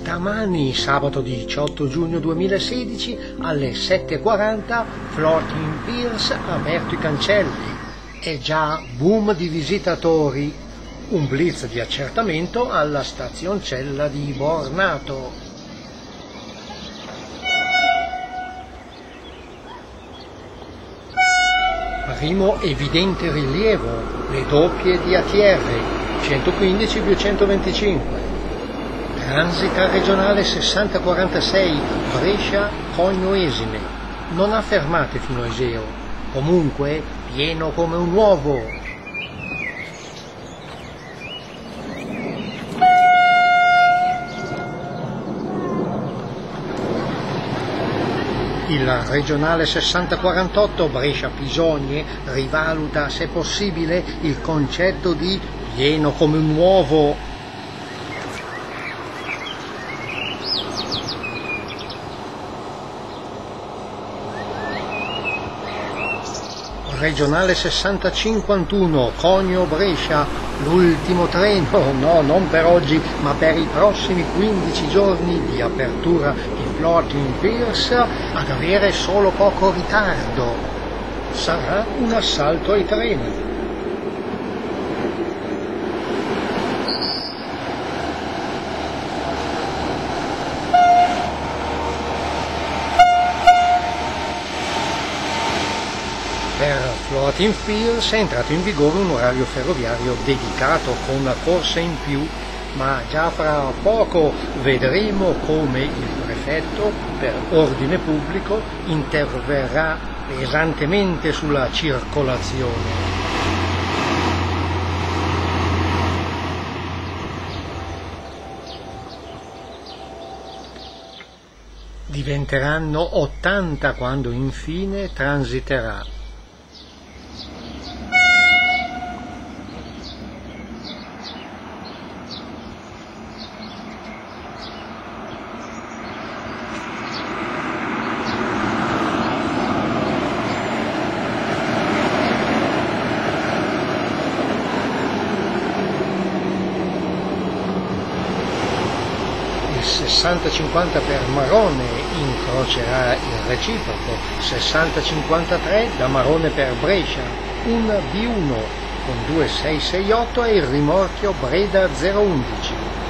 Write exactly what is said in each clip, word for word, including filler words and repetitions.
Stamani, sabato diciotto giugno duemilasedici, alle sette e quaranta, Floating Piers ha aperto i cancelli. È già boom di visitatori. Un blitz di accertamento alla stazioncella di Bornato. Primo evidente rilievo, le doppie di A T R, centoquindici più centoventicinque. Transita regionale sessanta quarantasei, Brescia-Cogno-Esine. Non ha fermate fino a Iseo, comunque pieno come un uovo. Il regionale sessanta quarantotto Brescia-Pisogne rivaluta, se possibile, il concetto di pieno come un uovo. Regionale sessanta cinquantuno Cogno-Brescia, l'ultimo treno, no, non per oggi, ma per i prossimi quindici giorni di apertura di Floating Piers, ad avere solo poco ritardo. Sarà un assalto ai treni. Per Floating Piers è entrato in vigore un orario ferroviario dedicato con una corsa in più, ma già fra poco vedremo come il prefetto per ordine pubblico interverrà pesantemente sulla circolazione. Diventeranno ottanta quando infine transiterà. sessanta cinquanta per Marone incrocerà il reciproco, sessanta cinquantatré da Marone per Brescia, un B uno con due sei sei otto e il rimorchio Breda zero undici.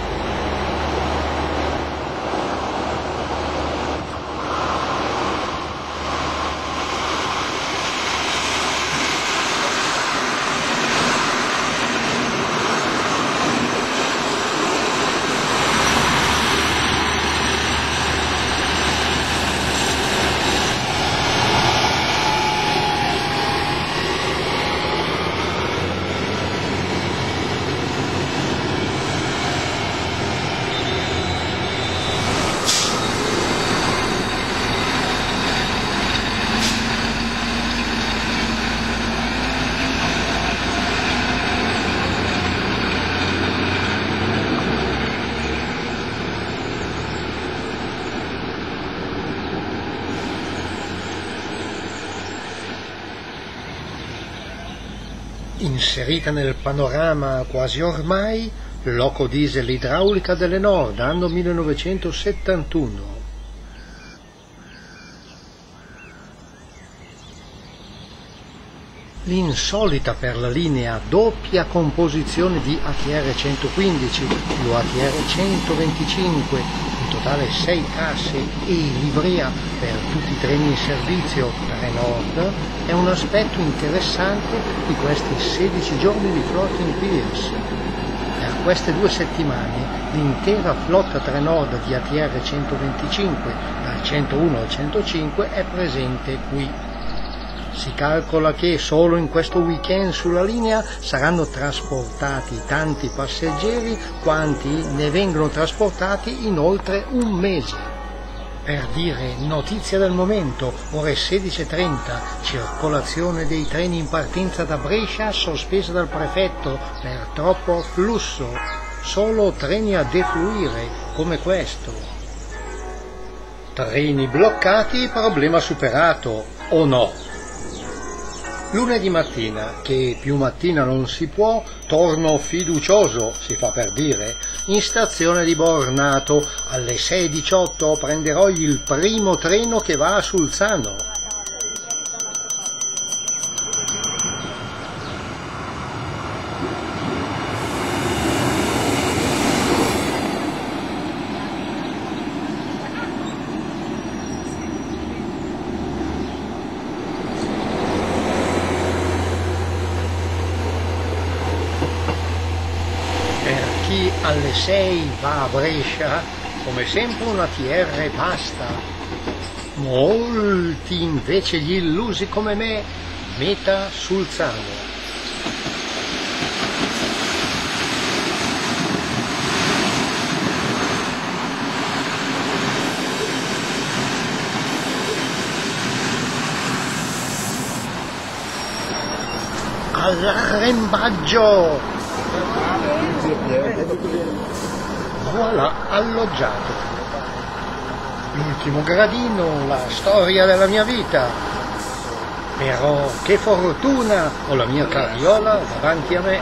Inserita nel panorama quasi ormai, loco diesel idraulica delle Nord, anno millenovecentosettantuno. L'insolita per la linea doppia composizione di A T R centoquindici più A T R centoventicinque, in totale sei casse e livrea per tutti i treni in servizio Trenord, è un aspetto interessante di questi sedici giorni di Floating Piers. Per queste due settimane l'intera flotta Trenord di A T R centoventicinque, dal centouno al centocinque, è presente qui. Si calcola che solo in questo weekend sulla linea saranno trasportati tanti passeggeri quanti ne vengono trasportati in oltre un mese. Per dire, notizia del momento, ore sedici e trenta, circolazione dei treni in partenza da Brescia sospesa dal prefetto per troppo flusso, solo treni a defluire come questo. Treni bloccati, problema superato, o no? Lunedì mattina, che più mattina non si può, torno fiducioso, si fa per dire, in stazione di Bornato. Alle sei e diciotto prenderò il primo treno che va a Sulzano. Chi alle sei va a Brescia, come sempre una T R basta. Molti invece gli illusi come me, meta Sulzano. All'arrembaggio! Voilà, alloggiato. L'ultimo gradino, la storia della mia vita. Però che fortuna, ho la mia carriola davanti a me.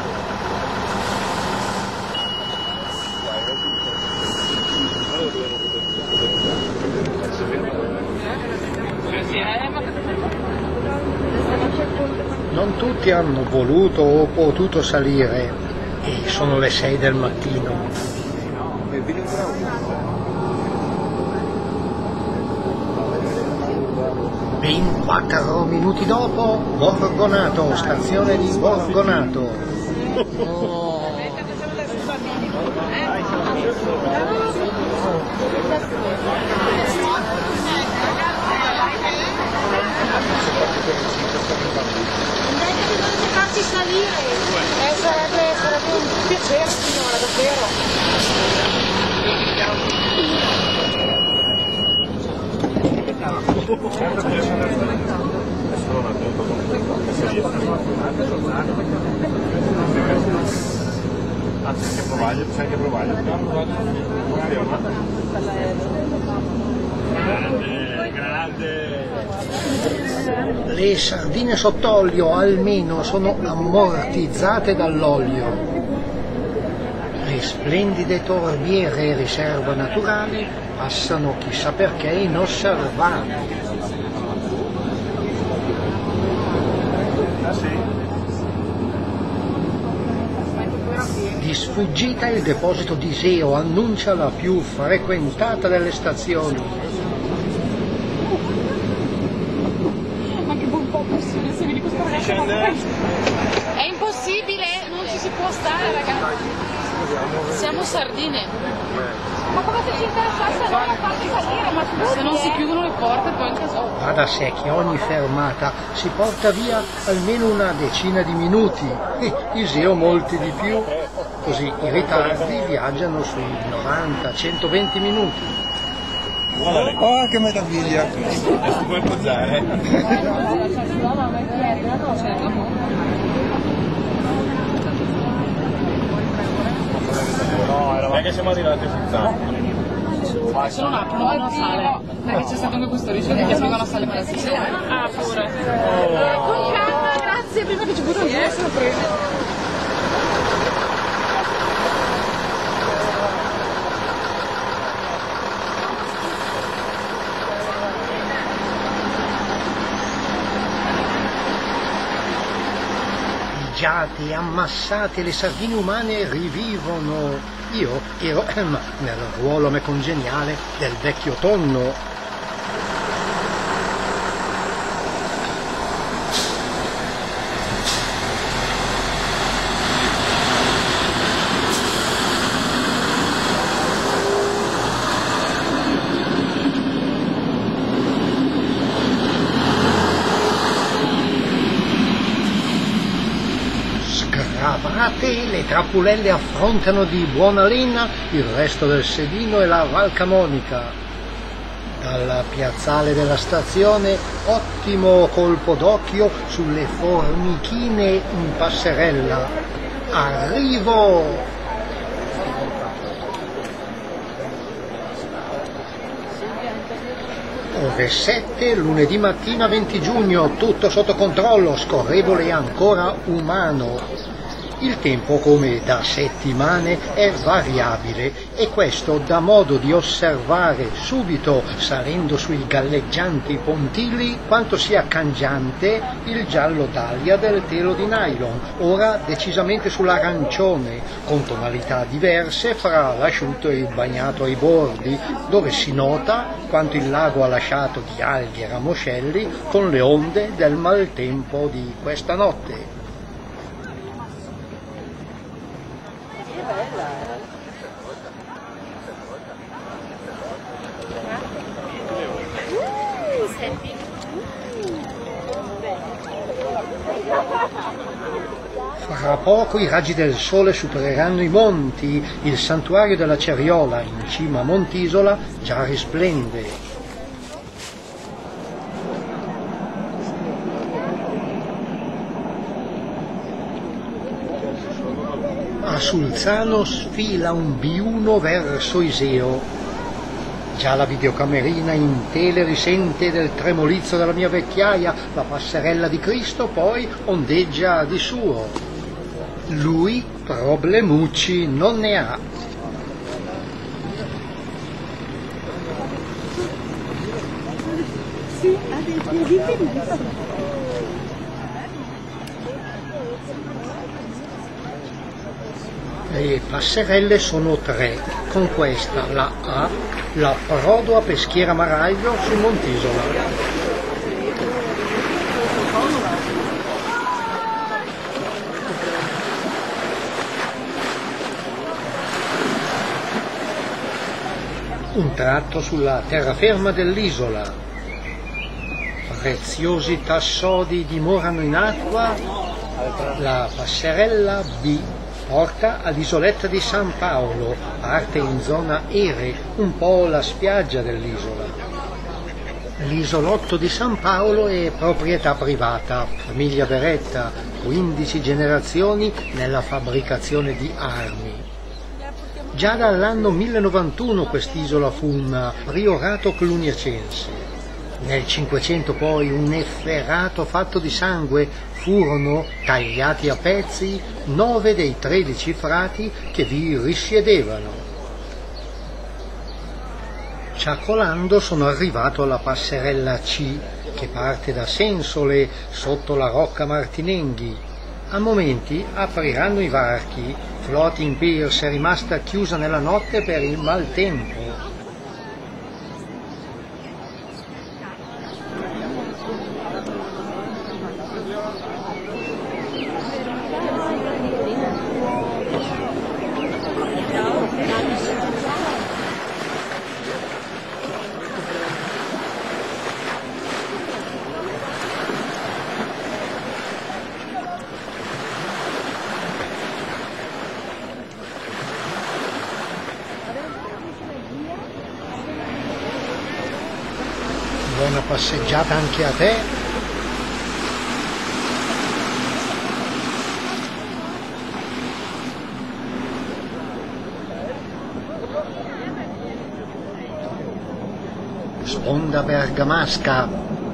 Non tutti hanno voluto o potuto salire e sono le sei del mattino. Ben quattro minuti dopo, Borgonato, stazione di Borgonato. Oh. Farci salire, eh, sarebbe, sarebbe un piacere signora, davvero. C'è che provare, c'è che provare. Grande, grande. Le sardine sott'olio almeno sono ammortizzate dall'olio. Le splendide torbiere riserva naturale passano chissà perché inosservate. Di sfuggita il deposito di Iseo annuncia la più frequentata delle stazioni. Ma che buon po' possibile, se vedi questo ragazzo è impossibile, non ci si può stare ragazzi. Siamo sardine. Ma come se ci interessasse a noi a farci salire, ma se non si chiudono le porte poi in caso. Va da sé che ogni fermata si porta via almeno una decina di minuti, e Iseo molti di più, così i ritardi viaggiano sui novanta centoventi minuti. Oh, che meraviglia! Adesso puoi posare. No, era perché siamo arrivati a Sulzano. Sono un attimo, non una sala, perché c'è stato anche questo rischio che chiamano la sala per stasera. Ah, pure. Oh. Con calma, grazie, prima che ci buttano via e se lo prendo. Mangiate, ammassate, le sardine umane rivivono. Io ero ehm, nel ruolo me congeniale del vecchio tonno. Gravate, le trappulelle affrontano di buona lena il resto del sedino e la Val Camonica. Dal piazzale della stazione, ottimo colpo d'occhio sulle formichine in passerella. Arrivo! Ore sette, lunedì mattina venti giugno, tutto sotto controllo, scorrevole e ancora umano. Il tempo, come da settimane, è variabile e questo dà modo di osservare subito, salendo sui galleggianti pontili, quanto sia cangiante il giallo dahlia del telo di nylon, ora decisamente sull'arancione, con tonalità diverse fra l'asciutto e il bagnato ai bordi, dove si nota quanto il lago ha lasciato di alghe e ramoscelli con le onde del maltempo di questa notte. Fra poco i raggi del sole supereranno i monti, il santuario della Ceriola in cima a Montisola già risplende. A Sulzano sfila un B uno verso Iseo. Già la videocamerina in tele risente del tremolizzo della mia vecchiaia, la passerella di Cristo poi ondeggia di suo. Lui problemucci non ne ha. Sì, ha dei piedi Le passerelle sono tre, con questa, la A, l'approdo a Peschiera Maraglio su Montisola. Un tratto sulla terraferma dell'isola. Preziosi tassodi dimorano in acqua. La passerella B porta all'isoletta di San Paolo, parte in zona Ere, un po' la spiaggia dell'isola. L'isolotto di San Paolo è proprietà privata, famiglia Beretta, quindici generazioni nella fabbricazione di armi. Già dall'anno millenovantauno quest'isola fu un priorato cluniacense. Nel Cinquecento poi un efferato fatto di sangue, furono tagliati a pezzi nove dei tredici frati che vi risiedevano. Ciacolando sono arrivato alla passerella C che parte da Sensole sotto la Rocca Martinenghi. A momenti apriranno i varchi, Floating Piers è rimasta chiusa nella notte per il maltempo. Buona passeggiata anche a te. Sponda bergamasca.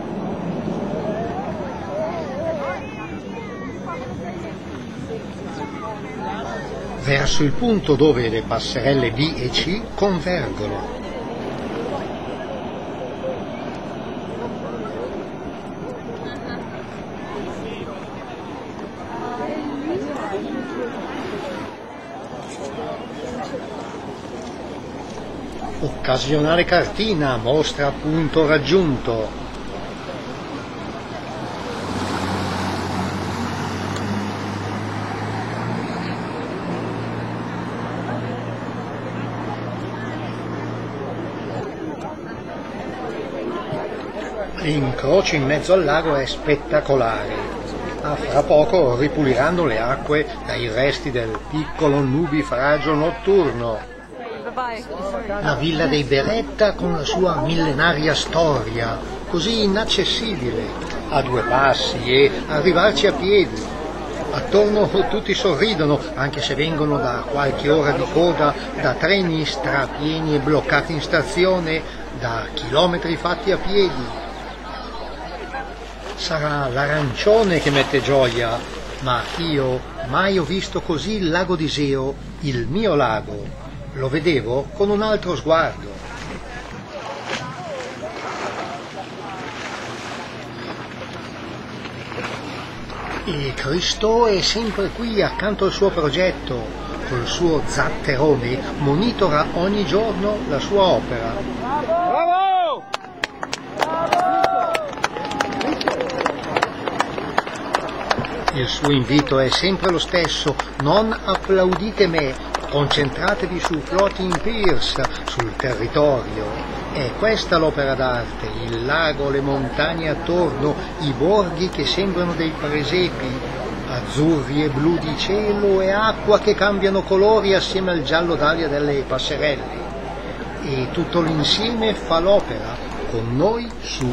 Verso il punto dove le passerelle B e C convergono. Occasionale cartina mostra punto raggiunto. L'incrocio in mezzo al lago è spettacolare. A fra poco ripuliranno le acque dai resti del piccolo nubifragio notturno. La villa dei Beretta con la sua millenaria storia, così inaccessibile, a due passi e arrivarci a piedi. Attorno tutti sorridono, anche se vengono da qualche ora di coda, da treni strapieni e bloccati in stazione, da chilometri fatti a piedi. Sarà l'arancione che mette gioia, ma io Mai ho visto così il lago d'Iseo, il mio lago. Lo vedevo con un altro sguardo. E Cristo è sempre qui accanto al suo progetto, col suo zatterone monitora ogni giorno la sua opera. Bravo! Il suo invito è sempre lo stesso: non applaudite me, concentratevi sul floating piers, sul territorio. È questa l'opera d'arte, il lago, le montagne attorno, i borghi che sembrano dei presepi, azzurri e blu di cielo e acqua che cambiano colori assieme al giallo d'aria delle passerelle. E tutto l'insieme fa l'opera, con noi su.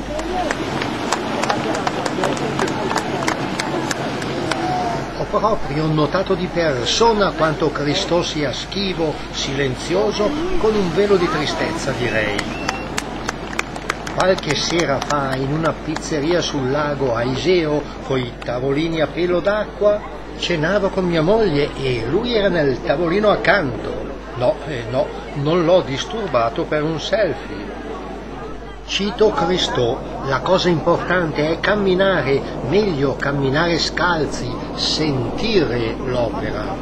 Ho proprio notato di persona quanto Cristo sia schivo, silenzioso, con un velo di tristezza, direi. Qualche sera fa, in una pizzeria sul lago a Iseo, coi tavolini a pelo d'acqua, cenavo con mia moglie e lui era nel tavolino accanto. No, eh, no, non l'ho disturbato per un selfie. Cito Cristo, la cosa importante è camminare, meglio camminare scalzi, sentire l'opera.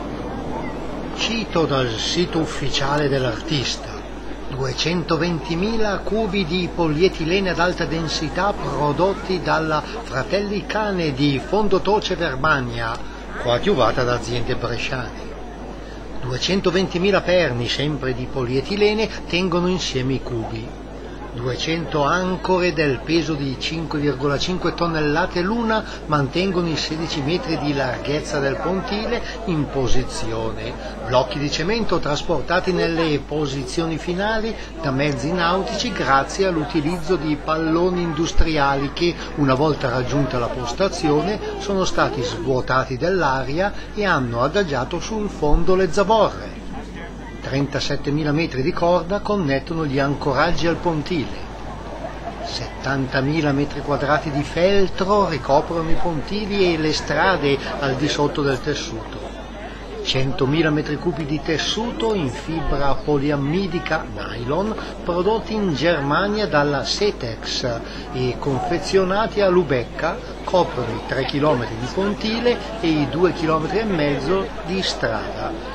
Cito dal sito ufficiale dell'artista: duecentoventimila cubi di polietilene ad alta densità prodotti dalla Fratelli Cane di Fondotoce Verbania, coadiuvata da aziende bresciane. duecentoventimila perni, sempre di polietilene, tengono insieme i cubi. duecento ancore del peso di cinque virgola cinque tonnellate l'una mantengono i sedici metri di larghezza del pontile in posizione. Blocchi di cemento trasportati nelle posizioni finali da mezzi nautici grazie all'utilizzo di palloni industriali che, una volta raggiunta la postazione, sono stati svuotati dell'aria e hanno adagiato sul fondo le zavorre. trentasettemila metri di corda connettono gli ancoraggi al pontile. settantamila metri quadrati di feltro ricoprono i pontili e le strade al di sotto del tessuto. centomila metri cubi di tessuto in fibra poliammidica nylon prodotti in Germania dalla Setex e confezionati a Lubecca coprono i tre chilometri di pontile e i due chilometri e mezzo di strada.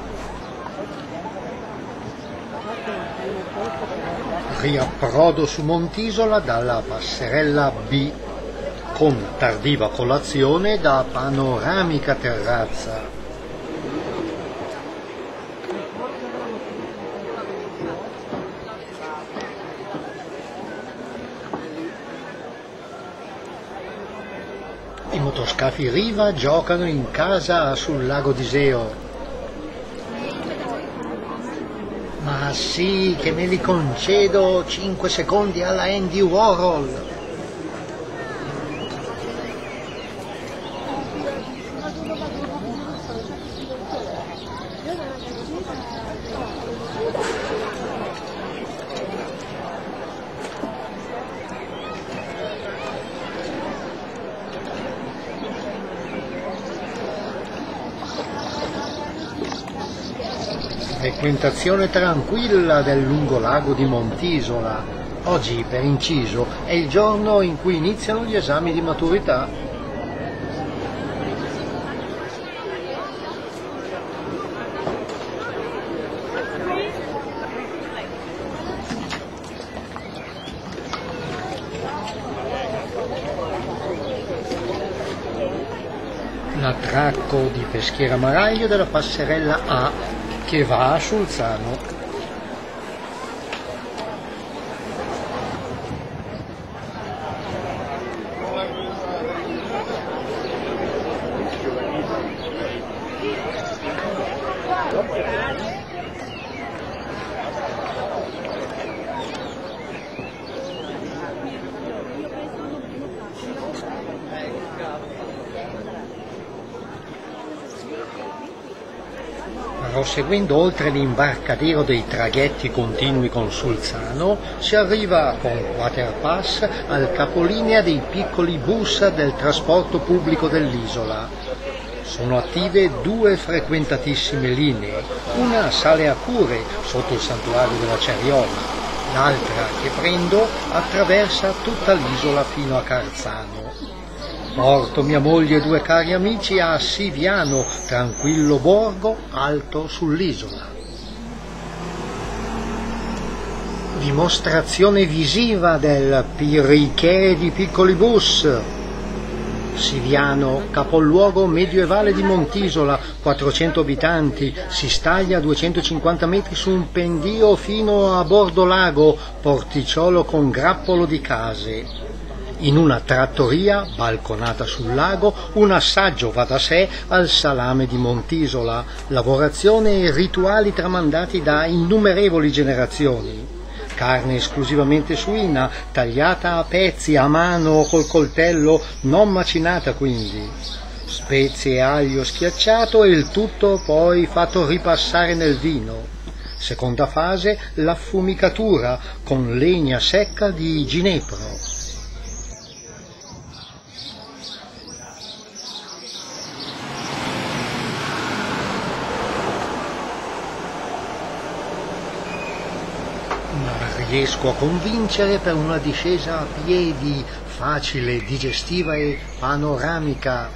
Riapprodo su Montisola dalla passerella B, con tardiva colazione da panoramica terrazza. I motoscafi Riva giocano in casa sul lago d'Iseo. Ma sì, che me li concedo cinque secondi alla Andy Warhol. Frequentazione tranquilla del lungolago di Montisola. Oggi, per inciso, è il giorno in cui iniziano gli esami di maturità. L'attracco di Peschiera Maraglio della passerella A che va a Sulzano. Proseguendo oltre l'imbarcadero dei traghetti continui con Sulzano, si arriva con Waterpass al capolinea dei piccoli bus del trasporto pubblico dell'isola. Sono attive due frequentatissime linee, una sale a Cure sotto il santuario della Ceriola, l'altra che prendo attraversa tutta l'isola fino a Carzano. Porto mia moglie e due cari amici a Siviano, tranquillo borgo alto sull'isola. Dimostrazione visiva del Pirriché di piccoli bus. Siviano, capoluogo medievale di Montisola, quattrocento abitanti, si staglia a duecentocinquanta metri su un pendio fino a bordo lago, porticciolo con grappolo di case. In una trattoria, balconata sul lago, un assaggio va da sé al salame di Montisola, lavorazione e rituali tramandati da innumerevoli generazioni. Carne esclusivamente suina, tagliata a pezzi a mano o col coltello, non macinata quindi. Spezie e aglio schiacciato e il tutto poi fatto ripassare nel vino. Seconda fase, l'affumicatura con legna secca di ginepro. Riesco a convincere per una discesa a piedi, facile, digestiva e panoramica.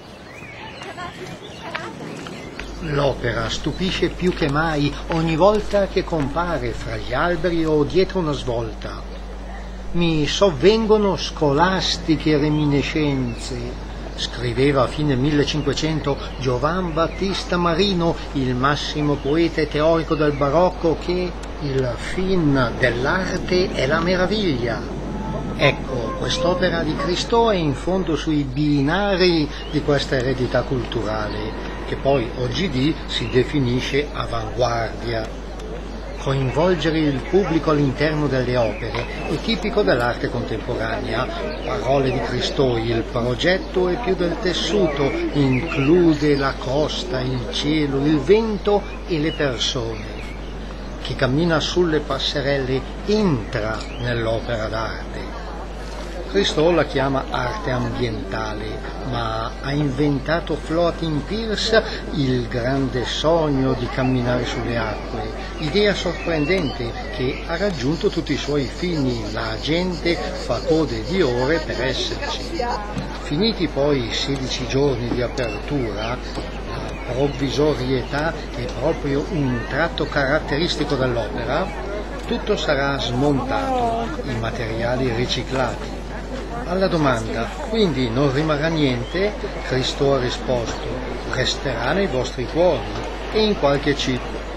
L'opera stupisce più che mai ogni volta che compare fra gli alberi o dietro una svolta. Mi sovvengono scolastiche reminiscenze. Scriveva a fine millecinquecento Giovan Battista Marino, il massimo poeta e teorico del barocco, che il fin dell'arte è la meraviglia. Ecco, quest'opera di Cristo è in fondo sui binari di questa eredità culturale, che poi oggi si definisce avanguardia. Coinvolgere il pubblico all'interno delle opere è tipico dell'arte contemporanea. Parole di Cristo, il progetto è più del tessuto, include la costa, il cielo, il vento e le persone. Chi cammina sulle passerelle entra nell'opera d'arte. Cristo la chiama arte ambientale, ma ha inventato Floating Piers il grande sogno di camminare sulle acque, idea sorprendente che ha raggiunto tutti i suoi fini, la gente fa code di ore per esserci. Finiti poi i sedici giorni di apertura, la provvisorietà è proprio un tratto caratteristico dell'opera, tutto sarà smontato, i materiali riciclati. Alla domanda, quindi non rimarrà niente, Cristo ha risposto, resterà nei vostri cuori e in qualche chip.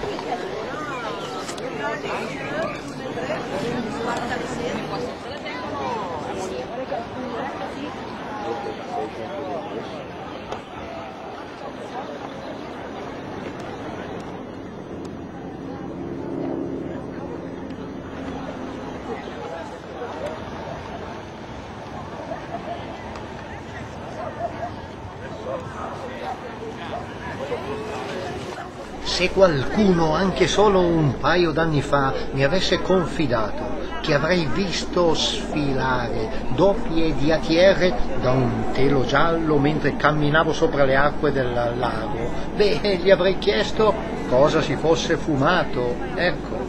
Se qualcuno, anche solo un paio d'anni fa, mi avesse confidato che avrei visto sfilare doppie D A T R da un telo giallo mentre camminavo sopra le acque del lago, beh, gli avrei chiesto cosa si fosse fumato, ecco.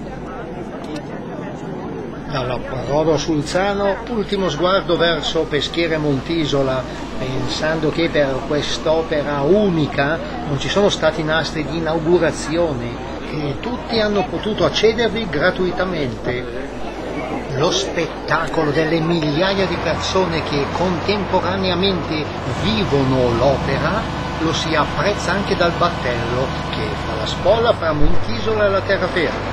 Dall'approdo Sulzano, ultimo sguardo verso Peschiera Montisola, pensando che per quest'opera unica non ci sono stati nastri di inaugurazione e tutti hanno potuto accedervi gratuitamente. Lo spettacolo delle migliaia di persone che contemporaneamente vivono l'opera lo si apprezza anche dal battello che fa la spola fra Montisola e la terraferma.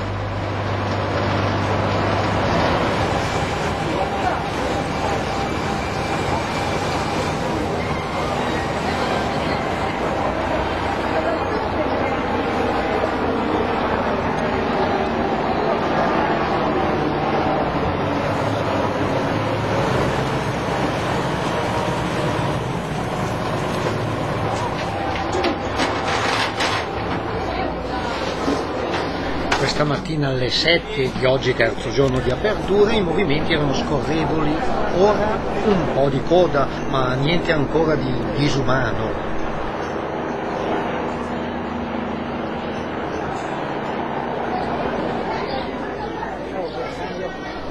Questa mattina alle sette di oggi, terzo giorno di apertura, i movimenti erano scorrevoli, ora un po' di coda, ma niente ancora di disumano.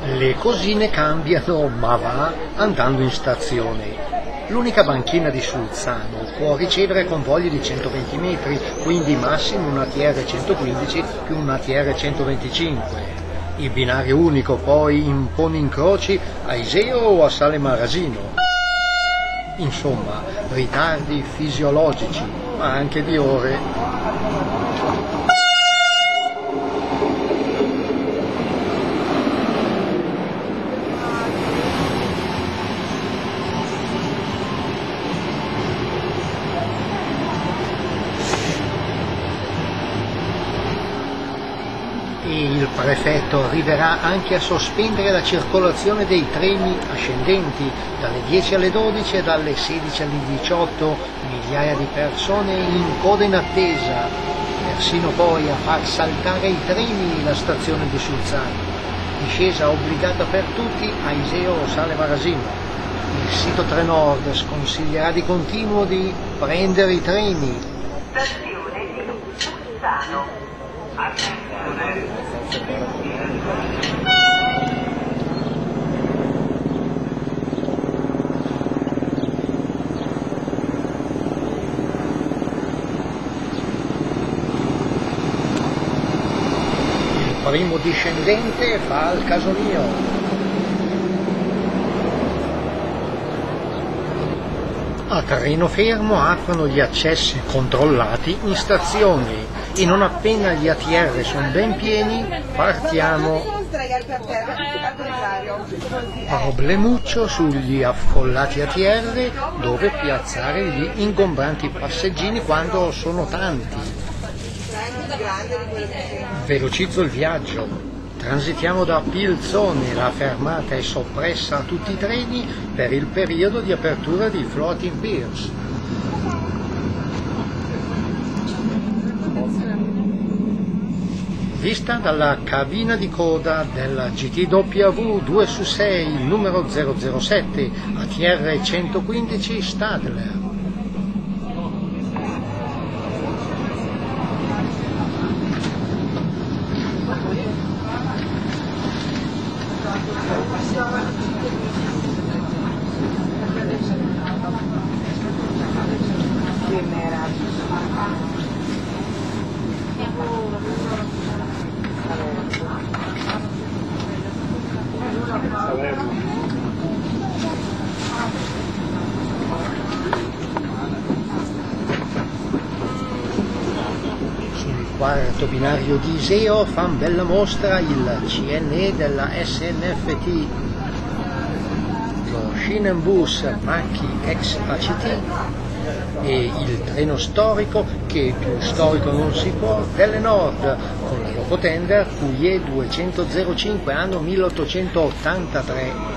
Le cosine cambiano, ma va andando in stazione. L'unica banchina di Sulzano può ricevere convogli di centoventi metri, quindi massimo un A T R centoquindici più un A T R centoventicinque. Il binario unico poi impone incroci a Iseo o a Sale Marasino. Insomma, ritardi fisiologici, ma anche di ore. Il prefetto arriverà anche a sospendere la circolazione dei treni ascendenti dalle dieci alle dodici e dalle sedici alle diciotto, migliaia di persone in coda in attesa, persino poi a far saltare i treni la stazione di Sulzano. Discesa obbligata per tutti a Iseo o Sale Marasino. Il sito Trenord sconsiglierà di continuo di prendere i treni. Stazione di Sulzano. Il primo discendente fa il caso mio. A treno fermo aprono gli accessi controllati in stazione e non appena gli A T R sono ben pieni partiamo. Problemuccio sugli affollati A T R dove piazzare gli ingombranti passeggini quando sono tanti. Velocizzo il viaggio. Transitiamo da Pilzone, la fermata è soppressa a tutti i treni per il periodo di apertura di Floating Piers. Vista dalla cabina di coda della G T W due su sei, numero zero zero sette, A T R centoquindici Stadler. Sul quarto binario di Iseo fa bella mostra il C N E della S N F T, lo Schienenbus Macchi ex A C T e il treno storico, che più storico non si può, delle Nord, con la locotender Q I E duecentottantacinque anno milleottocentottantatré.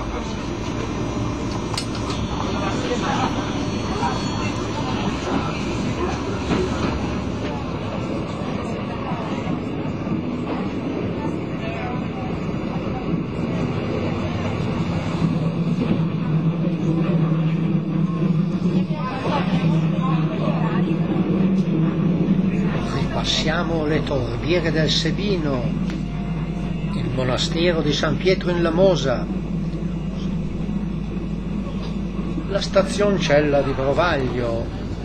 Passiamo le torbiere del Sebino, il monastero di San Pietro in Lamosa, la stazioncella di Brovaglio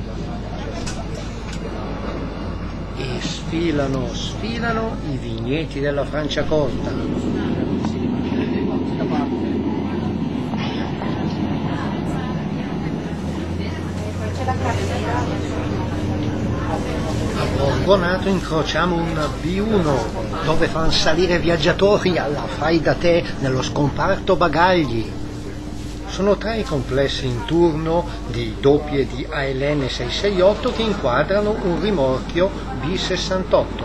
e sfilano, sfilano i vigneti della Franciacorta. A Borgonato incrociamo un B uno dove fanno salire viaggiatori alla fai da te nello scomparto bagagli. Sono tre i complessi in turno di doppie di A L N seicentosessantotto che inquadrano un rimorchio B sessantotto.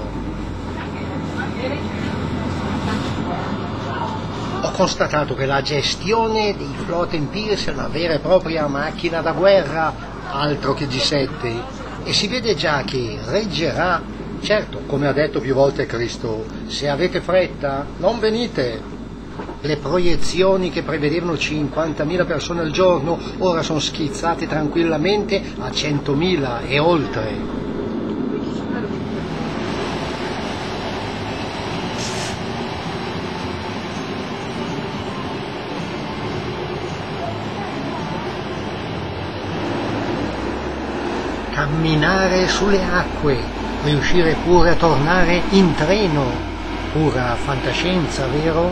Ho constatato che la gestione dei Floating Piers è una vera e propria macchina da guerra, altro che G sette. E si vede già che reggerà, certo, come ha detto più volte Cristo, se avete fretta non venite. Le proiezioni che prevedevano cinquantamila persone al giorno ora sono schizzate tranquillamente a centomila e oltre. camminare sulle acque, riuscire pure a tornare in treno, pura fantascienza, vero?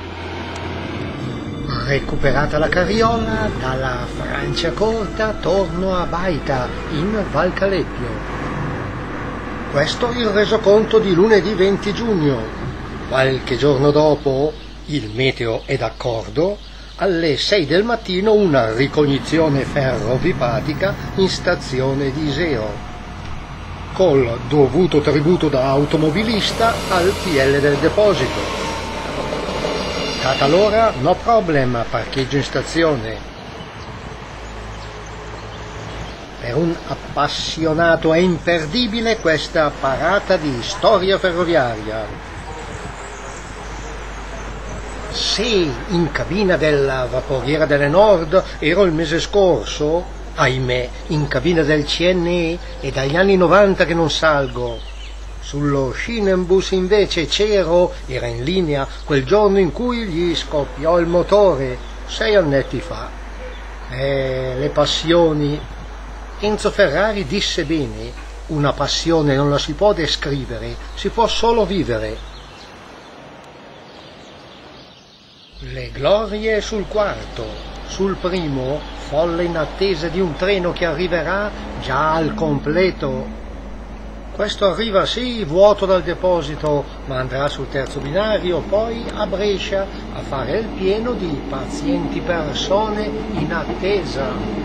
Recuperata la carriola, dalla Franciacorta torno a Baita, in Val Caleppio. Questo il resoconto di lunedì venti giugno. Qualche giorno dopo, il meteo è d'accordo, alle sei del mattino una ricognizione ferrovipatica in stazione di Iseo, col dovuto tributo da automobilista al P L del deposito. Data l'ora, no problem, parcheggio in stazione. Per un appassionato è imperdibile questa parata di storia ferroviaria. Se in cabina della Vaporiera delle Nord ero il mese scorso, ahimè, in cabina del C N E è dagli anni novanta che non salgo. Sullo Schienenbus invece c'ero, era in linea, quel giorno in cui gli scoppiò il motore, sei annetti fa. Eh, le passioni. Enzo Ferrari disse bene, una passione non la si può descrivere, si può solo vivere. Le glorie sul quarto, sul primo, folle in attesa di un treno che arriverà già al completo. Questo arriva sì vuoto dal deposito, ma andrà sul terzo binario, poi a Brescia a fare il pieno di pazienti persone in attesa.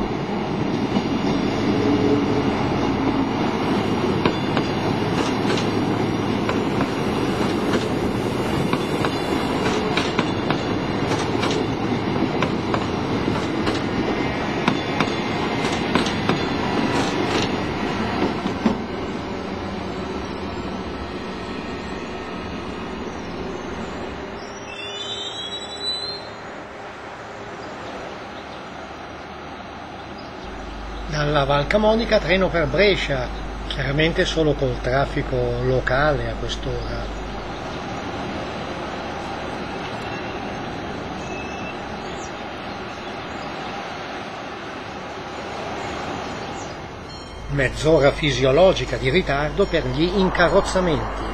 Dalla Val Camonica treno per Brescia, chiaramente solo col traffico locale a quest'ora. Mezz'ora fisiologica di ritardo per gli incarrozzamenti.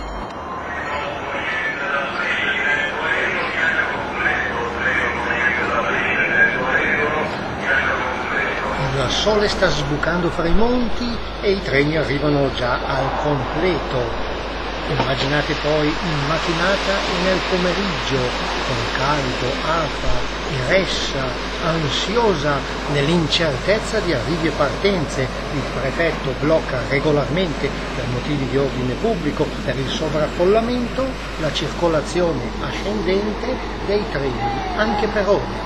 Il sole sta sbucando fra i monti e i treni arrivano già al completo. Immaginate poi in mattinata e nel pomeriggio, con caldo, afa e ressa, ansiosa nell'incertezza di arrivi e partenze. Il prefetto blocca regolarmente, per motivi di ordine pubblico, per il sovraffollamento, la circolazione ascendente dei treni, anche per ore.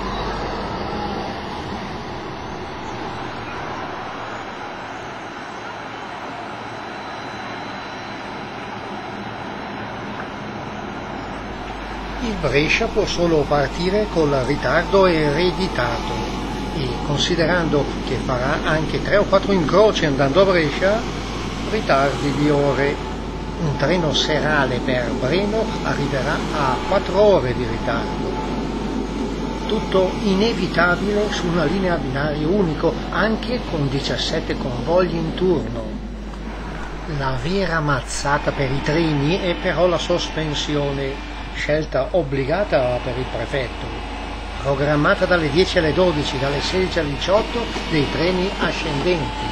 Il Brescia può solo partire col ritardo ereditato e, considerando che farà anche tre o quattro incroci andando a Brescia, ritardi di ore. Un treno serale per Breno arriverà a quattro ore di ritardo. Tutto inevitabile su una linea a binario unico, anche con diciassette convogli in turno. La vera mazzata per i treni è però la sospensione, scelta obbligata per il prefetto, programmata dalle dieci alle dodici, dalle sedici alle diciotto dei treni ascendenti.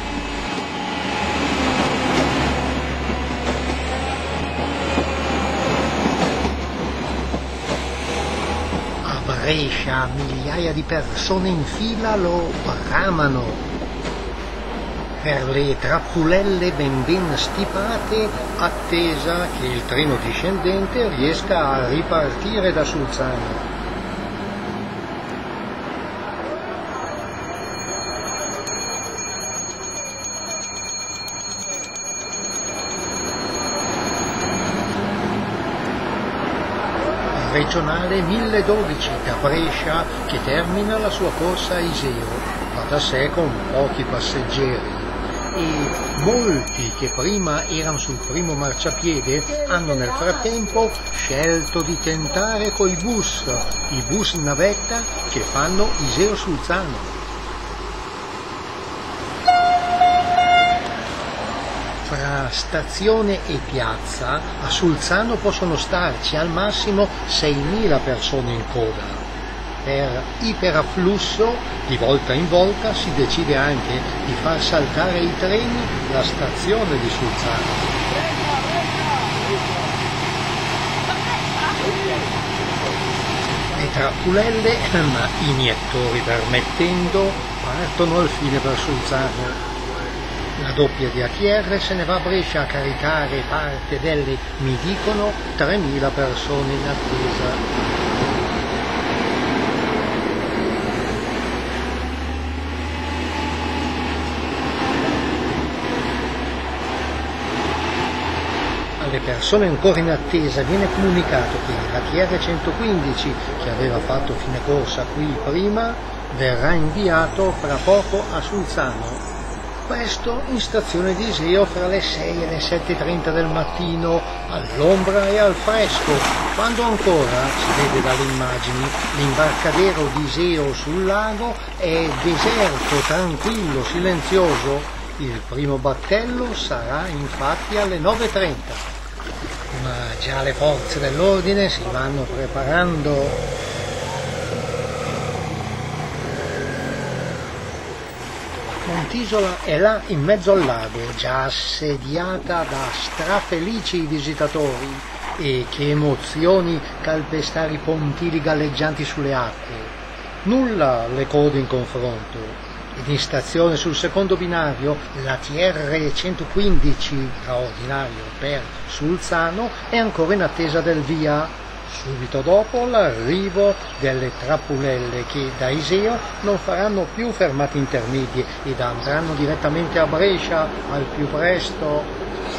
A Brescia migliaia di persone in fila lo bramano. Per le trappulelle ben ben stipate, attesa che il treno discendente riesca a ripartire da Sulzano. Regionale mille dodici da Brescia che termina la sua corsa a Iseo, va da sé con pochi passeggeri. E molti che prima erano sul primo marciapiede hanno nel frattempo scelto di tentare coi bus, i bus navetta che fanno Iseo-Sulzano. Fra stazione e piazza a Sulzano possono starci al massimo seimila persone in coda. Per iperafflusso, di volta in volta si decide anche di far saltare i treni la stazione di Sulzano. Le trappulelle, ma iniettori permettendo, partono al fine per Sulzano. La doppia di A T R se ne va a Brescia a caricare parte delle, mi dicono, tremila persone in attesa. Alle persone ancora in attesa viene comunicato che l'A T R centoquindici, che aveva fatto fine corsa qui prima, verrà inviato fra poco a Sulzano. Questo in stazione di Iseo fra le sei e le sette e trenta del mattino, all'ombra e al fresco, quando ancora, si vede dalle immagini, l'imbarcadero di Iseo sul lago è deserto, tranquillo, silenzioso. Il primo battello sarà infatti alle nove e trenta. Ma già le forze dell'ordine si vanno preparando. Montisola è là in mezzo al lago, già assediata da strafelici visitatori, e che emozioni calpestare i pontili galleggianti sulle acque. Nulla le code in confronto. Ed in stazione sul secondo binario l'A T R centoquindici straordinario per Sulzano è ancora in attesa del via. Subito dopo l'arrivo delle trappulelle che da Iseo non faranno più fermate intermedie ed andranno direttamente a Brescia al più presto.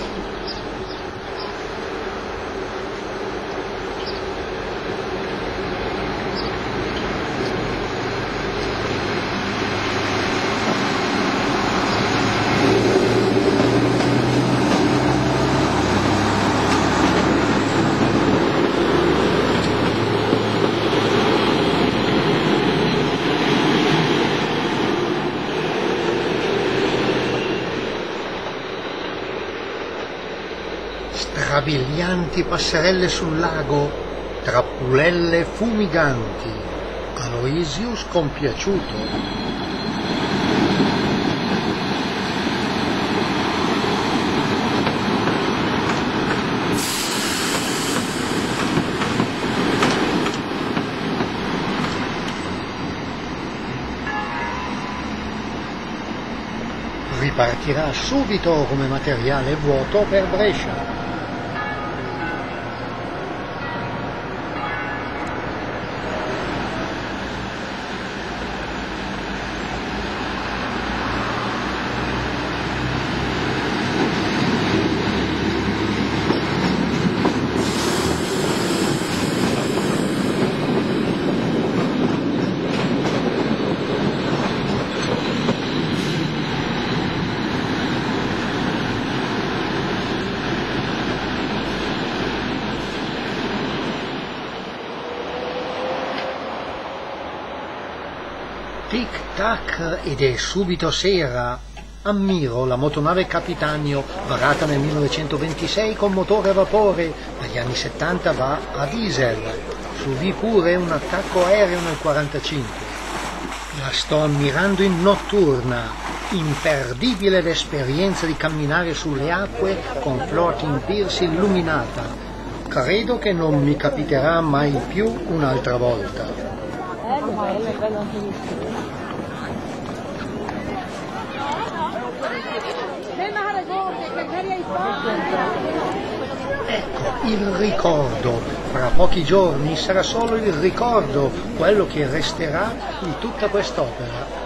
Strabilianti passerelle sul lago, trappulelle fumiganti, Aloysius compiaciuto. Ripartirà subito come materiale vuoto per Brescia. Tic tac ed è subito sera. Ammiro la motonave Capitanio, varata nel millenovecentoventisei con motore a vapore, dagli anni settanta va a diesel. Subì pure un attacco aereo nel quarantacinque. La sto ammirando in notturna. Imperdibile l'esperienza di camminare sulle acque con floating piers illuminata. Credo che non mi capiterà mai più un'altra volta. Ecco, il ricordo, fra pochi giorni sarà solo il ricordo, quello che resterà di tutta quest'opera.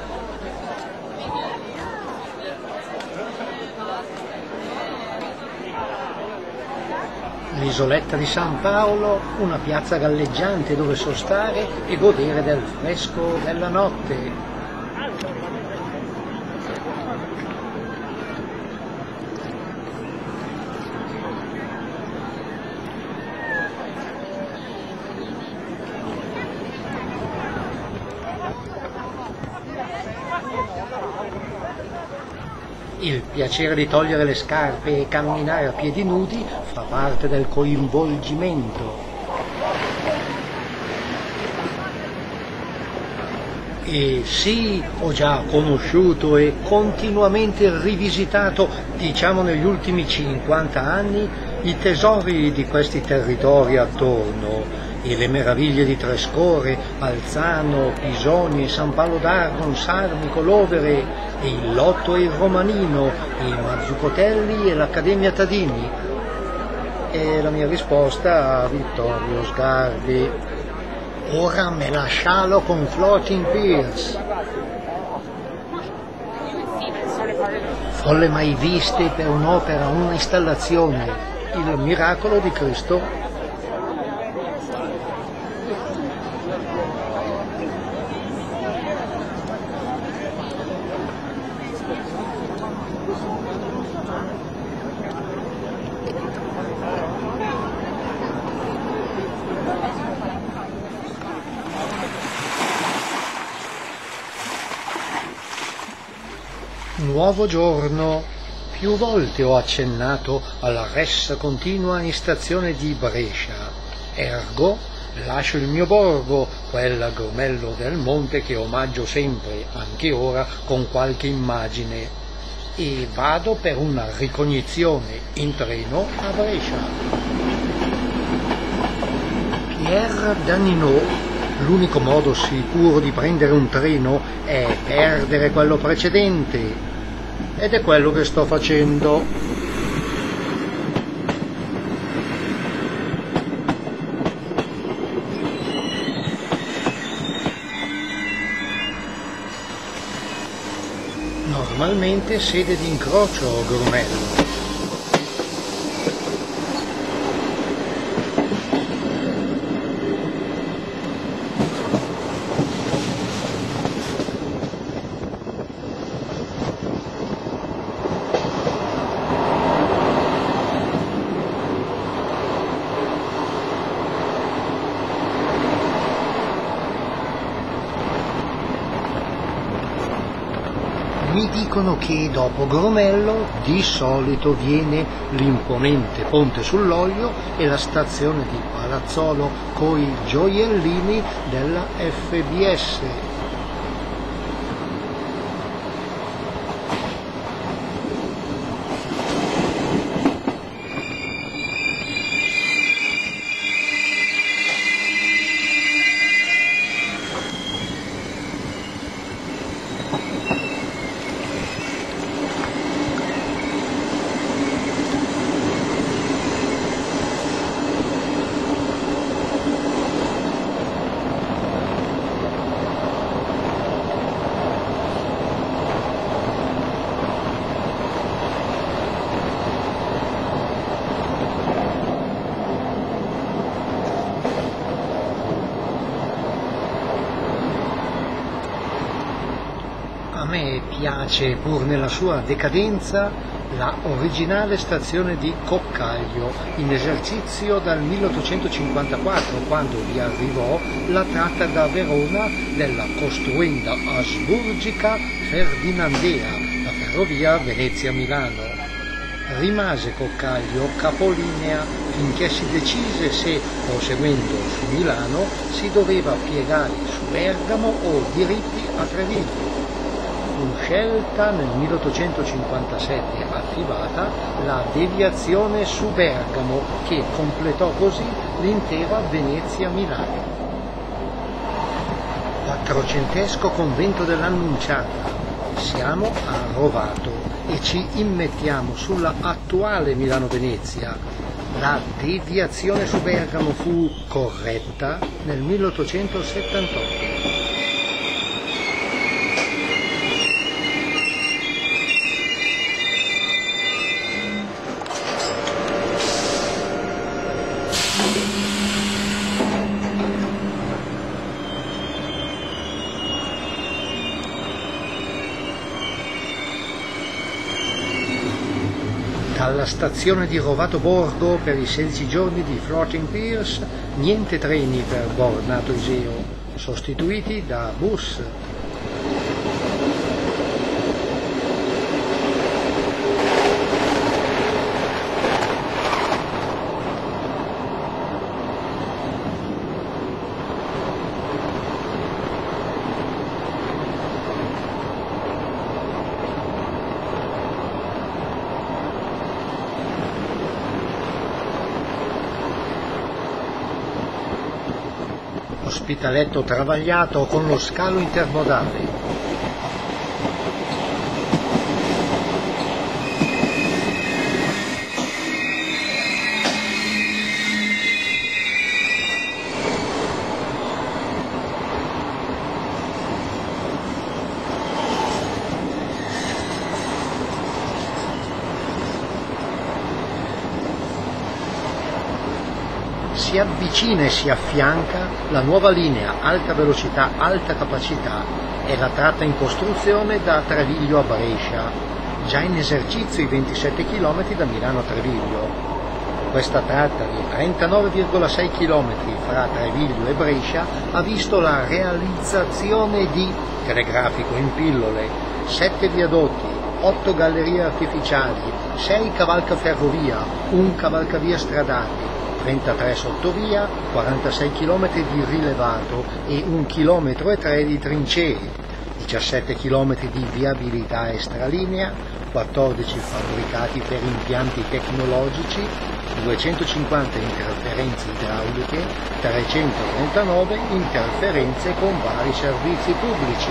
L'isoletta di San Paolo, una piazza galleggiante dove sostare e godere del fresco della notte. Il piacere di togliere le scarpe e camminare a piedi nudi fa parte del coinvolgimento. E sì, ho già conosciuto e continuamente rivisitato, diciamo negli ultimi cinquanta anni, i tesori di questi territori attorno, e le meraviglie di Trescore, Alzano, Pisoni, San Paolo d'Argon, Sarmico, Lovere, e il Lotto e il Romanino, i Mazzucotelli e l'Accademia Tadini. E la mia risposta a Vittorio Sgarbi: ora me la scialo con Floating Piers. Folle mai viste per un'opera, un'installazione, il miracolo di Cristo. Nuovo giorno. Più volte ho accennato alla ressa continua in stazione di Brescia. Ergo, lascio il mio borgo, quel grumello del monte che omaggio sempre, anche ora, con qualche immagine, e vado per una ricognizione in treno a Brescia. Pierre Daninot: l'unico modo sicuro di prendere un treno è perdere quello precedente, ed è quello che sto facendo. Normalmente sede di incrocio Grumello. Mi dicono che dopo Grumello di solito viene l'imponente Ponte sull'Olio e la stazione di Palazzolo coi gioiellini della F B S. A me piace, pur nella sua decadenza, la originale stazione di Coccaglio, in esercizio dal milleottocentocinquantaquattro, quando vi arrivò la tratta da Verona della costruenda asburgica Ferdinandea, la ferrovia Venezia-Milano. Rimase Coccaglio capolinea finché si decise se, proseguendo su Milano, si doveva piegare su Bergamo o diritti a Treviso. Fu scelta nel milleottocentocinquantasette attivata la deviazione su Bergamo, che completò così l'intera Venezia-Milano. Quattrocentesco convento dell'Annunciata. Siamo a Rovato e ci immettiamo sulla attuale Milano-Venezia. La deviazione su Bergamo fu corretta nel milleottocentosettantotto. Dalla stazione di Rovato Borgo per i sedici giorni di Floating Piers, niente treni per Bornato Iseo, sostituiti da bus. Ospitaletto travagliato con lo scalo intermodale. Si avvicina e si affianca la nuova linea alta velocità, alta capacità e la tratta in costruzione da Treviglio a Brescia, già in esercizio i ventisette chilometri da Milano a Treviglio. Questa tratta di trentanove virgola sei chilometri fra Treviglio e Brescia ha visto la realizzazione di telegrafico in pillole, sette viadotti, otto gallerie artificiali, sei cavalcaferrovia, un cavalcavia stradale, trentatré sottovia, quarantasei chilometri di rilevato e un chilometro e tre di trincee, diciassette chilometri di viabilità extralinea, quattordici fabbricati per impianti tecnologici, duecentocinquanta interferenze idrauliche, trecentotrentanove interferenze con vari servizi pubblici.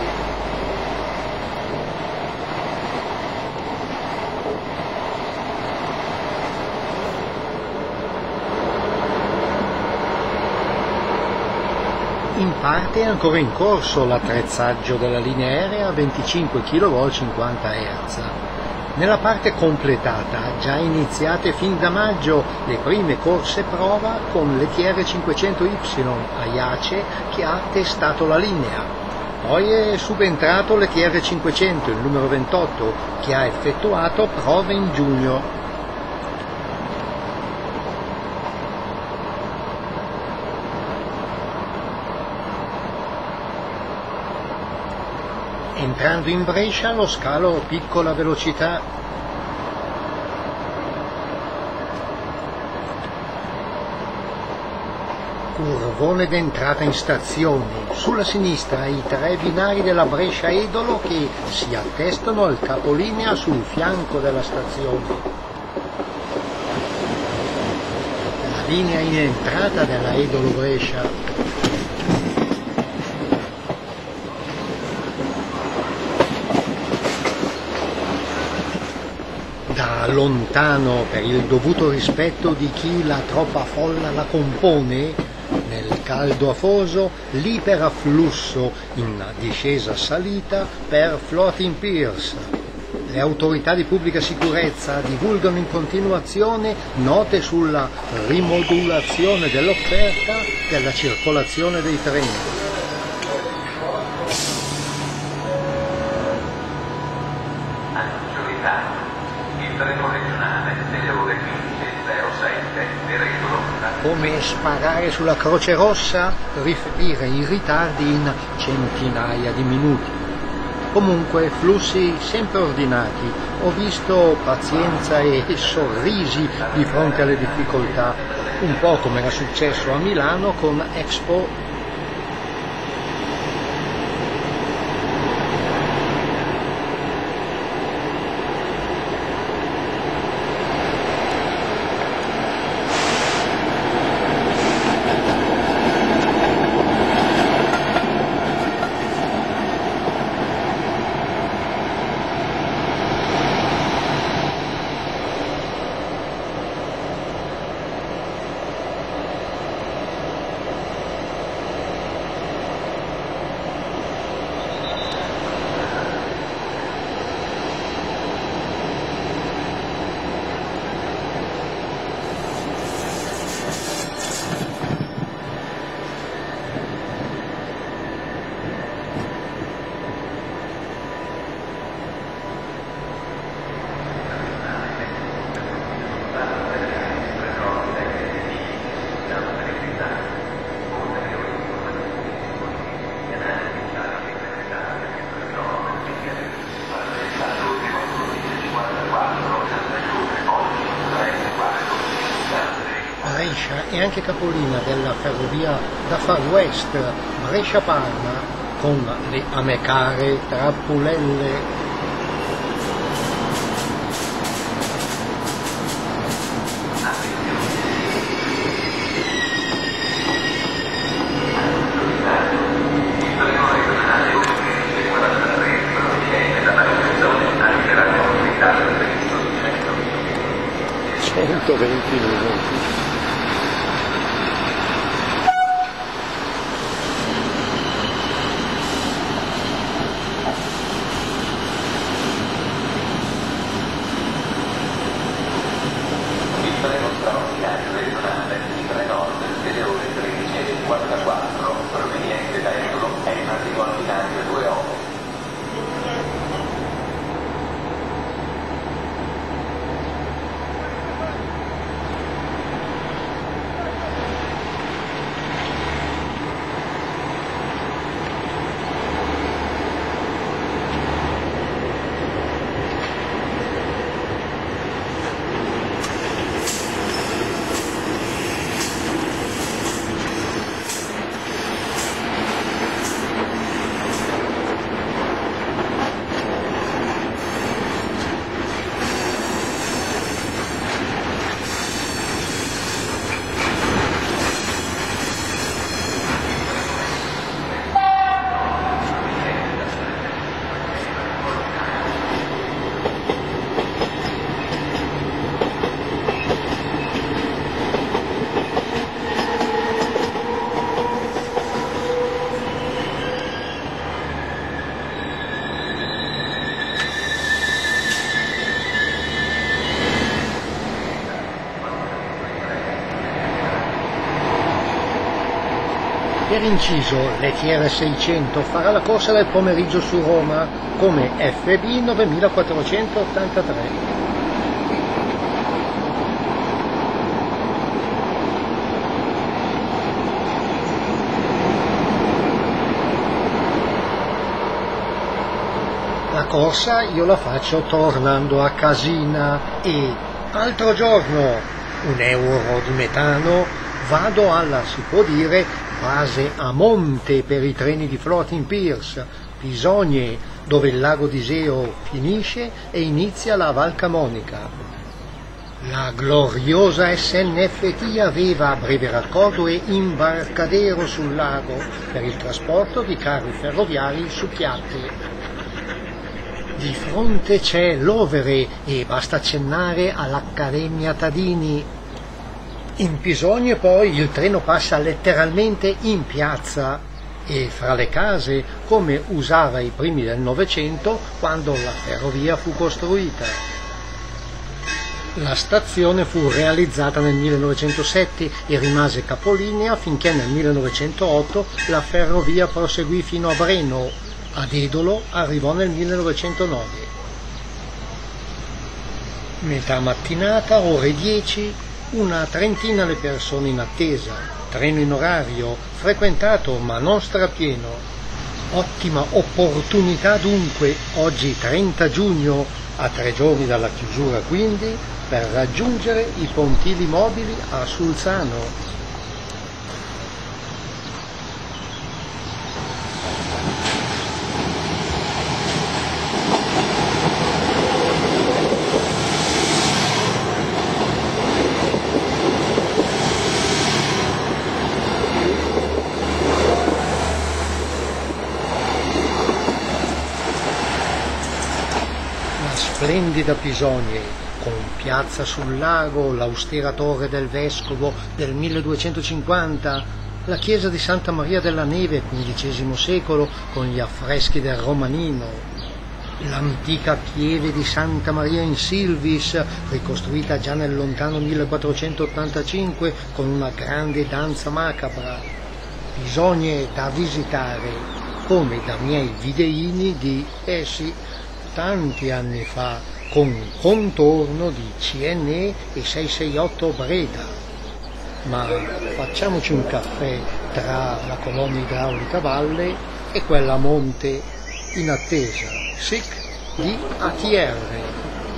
In parte è ancora in corso l'attrezzaggio della linea aerea a venticinque chilovolt cinquanta hertz. Nella parte completata, già iniziate fin da maggio le prime corse prova con l'E T R cinquecento Y a Iace che ha testato la linea. Poi è subentrato l'E T R cinquecento, il numero ventotto, che ha effettuato prove in giugno. Entrando in Brescia lo scalo piccola velocità. Curvone d'entrata in stazione, sulla sinistra i tre binari della Brescia Edolo che si attestano al capolinea sul fianco della stazione. La linea in entrata della Edolo Brescia. Da lontano, per il dovuto rispetto di chi la troppa folla la compone, nel caldo afoso, l'iperafflusso in discesa-salita per Floating Piers. Le autorità di pubblica sicurezza divulgano in continuazione note sulla rimodulazione dell'offerta della circolazione dei treni. Come sparare sulla Croce Rossa, riferire i ritardi in centinaia di minuti. Comunque flussi sempre ordinati, ho visto pazienza e sorrisi di fronte alle difficoltà, un po' come era successo a Milano con Expo. Brescia è anche capolinea della ferrovia da Far West Brescia-Parma con le Amecare Trappulelle. Per inciso, l'E T R seicento farà la corsa del pomeriggio su Roma come F B novemilaquattrocentottantatré. La corsa io la faccio tornando a casina e altro giorno, un euro di metano, vado alla, si può dire, base a monte per i treni di Floating Piers, Pisogne, dove il lago d'Iseo finisce e inizia la Val Camonica. La gloriosa S N F T aveva breve raccordo e imbarcadero sul lago per il trasporto di carri ferroviari su chiatte. Di fronte c'è l'Overe e basta accennare all'Accademia Tadini. In Pisogne poi il treno passa letteralmente in piazza e fra le case come usava ai primi del Novecento quando la ferrovia fu costruita. La stazione fu realizzata nel millenovecentosette e rimase capolinea finché nel millenovecentootto la ferrovia proseguì fino a Breno. Ad Edolo arrivò nel millenovecentonove. Metà mattinata, ore dieci, una trentina le persone in attesa, treno in orario, frequentato ma non strapieno. Ottima opportunità dunque, oggi trenta giugno, a tre giorni dalla chiusura quindi, per raggiungere i pontili mobili a Sulzano. Splendida Pisogne, con piazza sul lago, l'austera torre del vescovo del milleduecentocinquanta, la chiesa di Santa Maria della Neve, quindicesimo secolo, con gli affreschi del Romanino, l'antica pieve di Santa Maria in Silvis, ricostruita già nel lontano millequattrocentottantacinque con una grande danza macabra. Pisogne da visitare, come da miei videini di, eh sì, tanti anni fa, con contorno di C N E e seicentosessantotto Breda. Ma facciaci un caffè tra la colonna idraulica Valle e quella a monte in attesa, sic di A T R.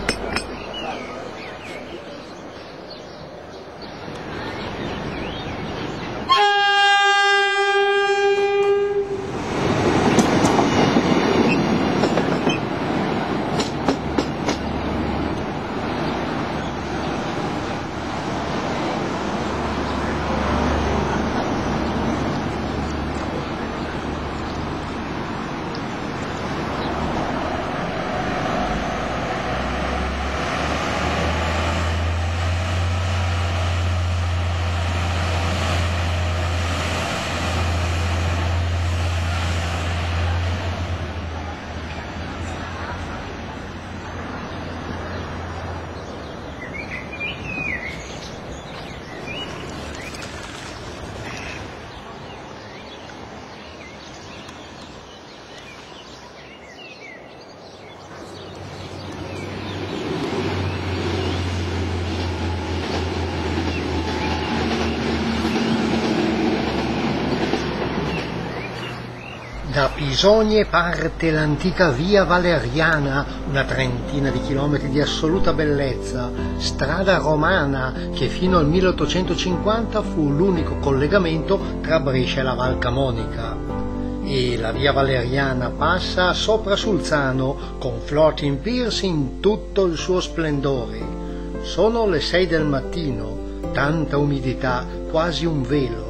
Da Pisogne parte l'antica via Valeriana, una trentina di chilometri di assoluta bellezza, strada romana che fino al milleottocentocinquanta fu l'unico collegamento tra Brescia e la Val Camonica. E la via Valeriana passa sopra Sulzano con Floating Piers in tutto il suo splendore. Sono le sei del mattino, tanta umidità, quasi un velo.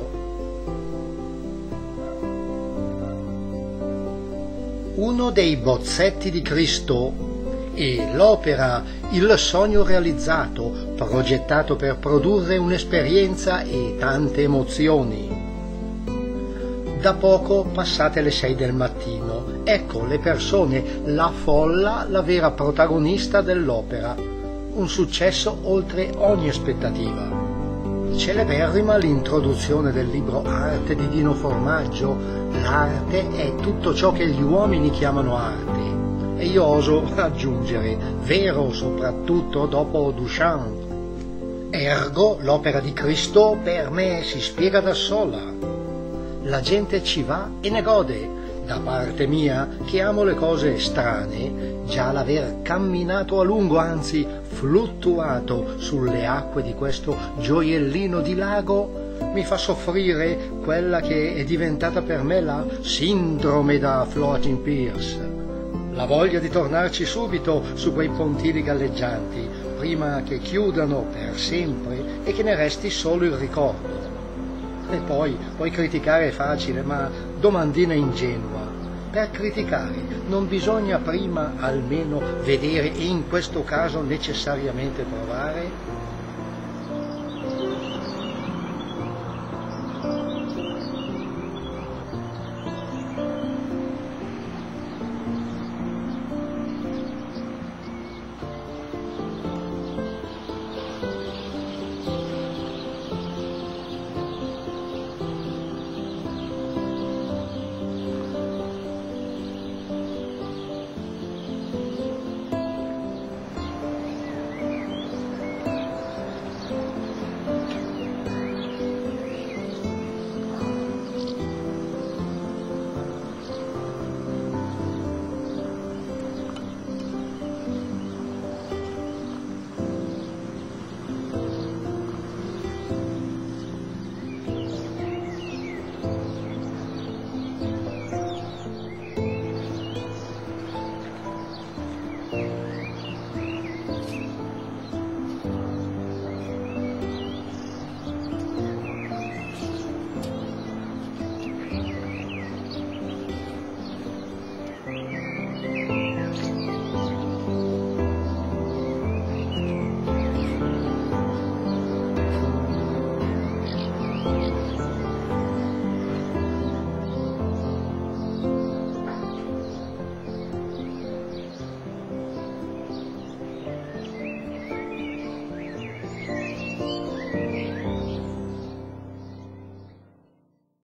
Uno dei bozzetti di Cristo e l'opera Il sogno realizzato, progettato per produrre un'esperienza e tante emozioni. Da poco passate le sei del mattino, ecco le persone, la folla, la vera protagonista dell'opera. Un successo oltre ogni aspettativa. Celeberrima l'introduzione del libro Arte di Dino Formaggio. L'arte è tutto ciò che gli uomini chiamano arte. E io oso aggiungere, vero soprattutto dopo Duchamp. Ergo, l'opera di Cristo per me si spiega da sola. La gente ci va e ne gode. Da parte mia, che amo le cose strane, già l'aver camminato a lungo, anzi fluttuato sulle acque di questo gioiellino di lago, mi fa soffrire quella che è diventata per me la sindrome da Floating Piers. La voglia di tornarci subito su quei pontili galleggianti, prima che chiudano per sempre e che ne resti solo il ricordo. E poi, poi criticare è facile, ma domandina ingenua. Per criticare non bisogna prima almeno vedere e in questo caso necessariamente provare?